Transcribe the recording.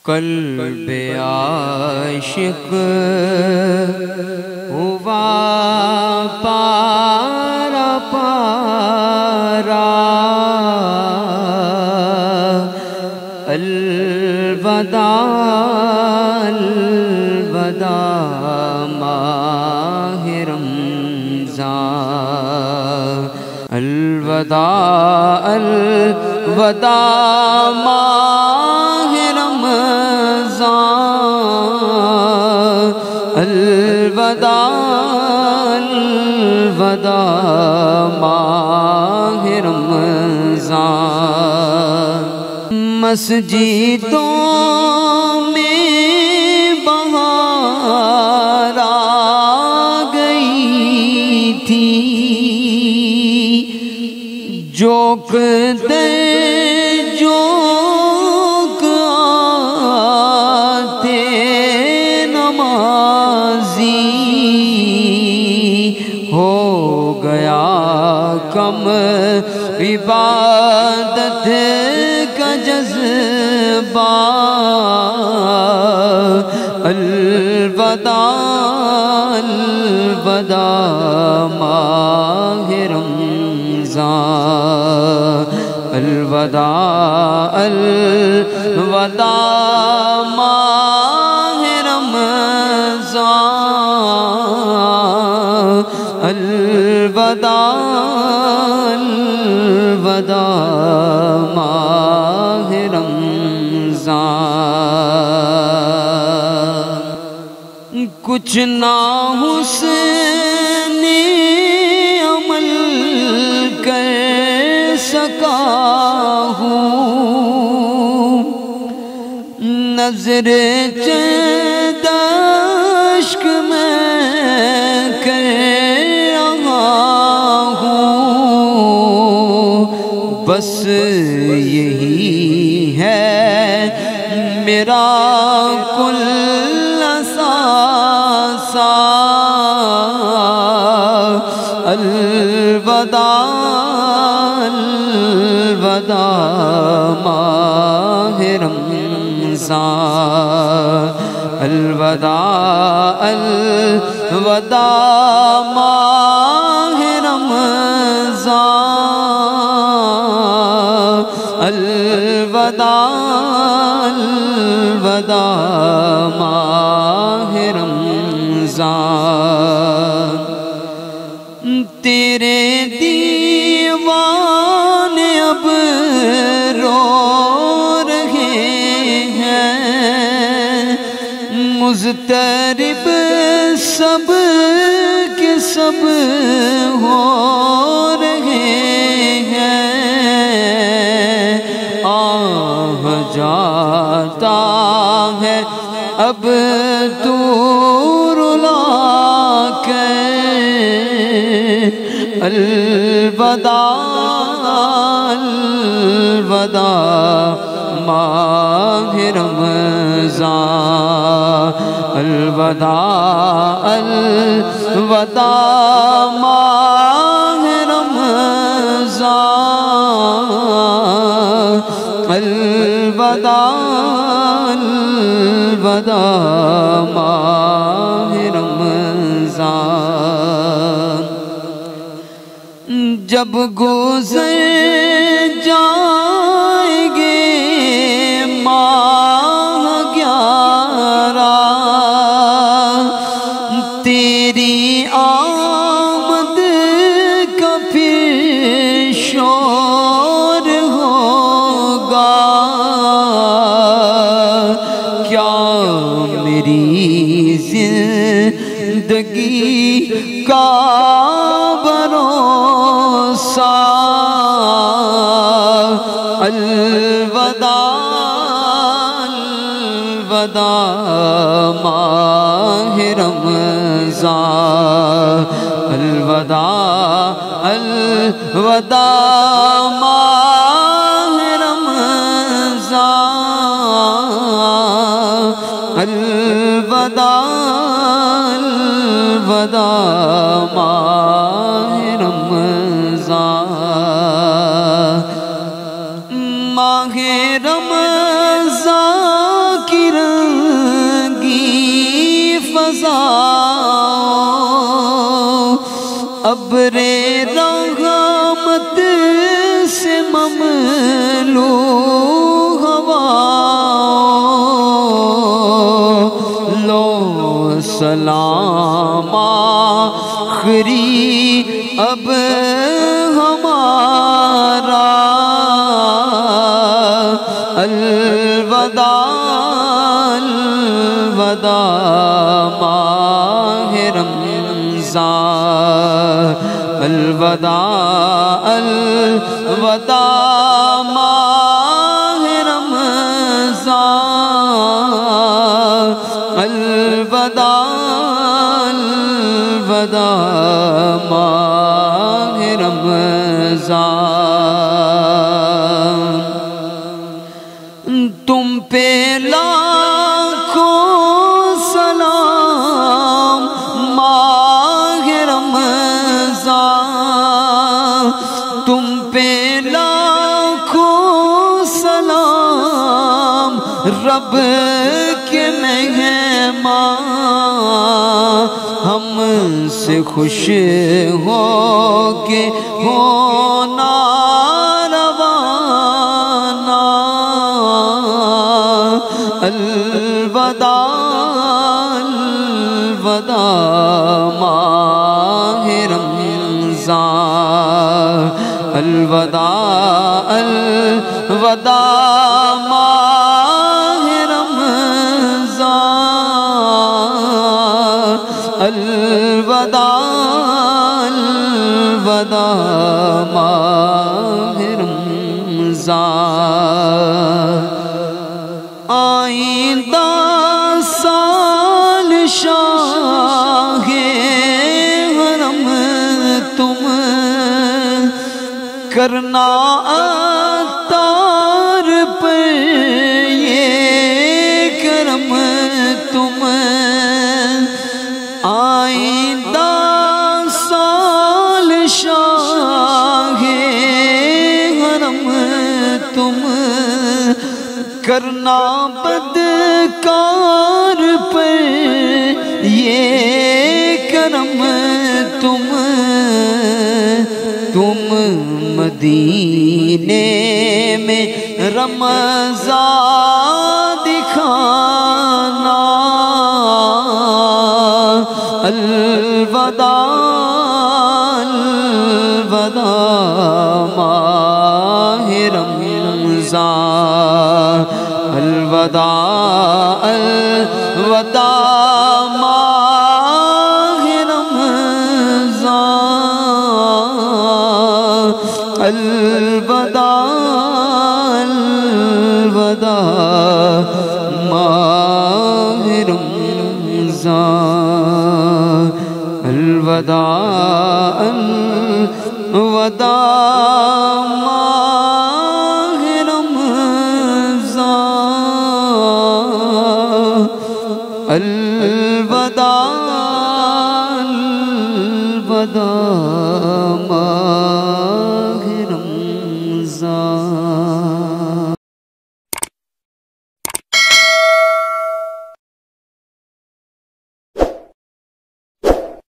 قلب عاشق ہوا پارا پارا، الوداع الوداع ماہ رمضان، الوداع الوداع ماہ رمضان، الوداع الوداع ماہ رمضان۔ مسجدوں میں بہار آ گئی تھی، جوک دے جوک آتے نمازی، ہو گیا کم عبادت کا جذبہ، الوداع الوداع ماہ رمضان، الوداع الوداع ماہ رمضان، الوداع الوداع ماہ رمضان۔ کچھ نہ حسن عمل کر سکا ہوں، نظر چند اشک میں کر رہا ہوں، بس یہی ہے میرا کل سا، الوداع الوداع ماہ رمضان، الوداع الوداع ماہ رمضان، الوداع الوداع ماہ رمضان۔ تیرے دیوان اب رو رہے ہیں، مضطرب سب کے سب ہو رہے ہیں، آہ جاتا ہے اب تو رلا کے، الوداع الوداع ماہ رمضان، الوداع الوداع ماہ رمضان، الوداع الوداع ماہ رمضان۔ جب گزر جائیں گے ماہ 11، تیری آمد کا پھر شور ہوگا، کیا میری زندگی کا بھروسہ، الوداع الوداع ماہ رمضان، الوداع الوداع ماہ رمضان، الوداع الوداع ماہ رمضان، ماہ رمضان کی ابر رحمت سے مملو ہوا لو سلام آخری اب ہمارا الوداع الوداع ماہ رمضان الوداع الوداع ماہ رمضان الوداع الوداع ماہ رمضان تم پہ لاکھوں سلام ماہ رمضان تم پہ لاکھوں سلام رب کے مہمان ہم سے خوش ہو کے ہونا روانہ الوداع الوداع ماہ رمضان الوداع الوداع ماہ رمضان الوداع الوداع ماہ رمضان آئندہ سال شاہ حرم تم کرنا عطار پر یہ کرم تم آئندہ سال شاہ حرم تم کرنا بدکار پر یہ کرم تم مدینے میں رمضان دکھانا الوداع الوداع ماہ رمضان الوداع الوداع ماہ رمضان الوداع الوداع ماہ رمضان الوداع الوداع ماہ رمضان الوداع الوداع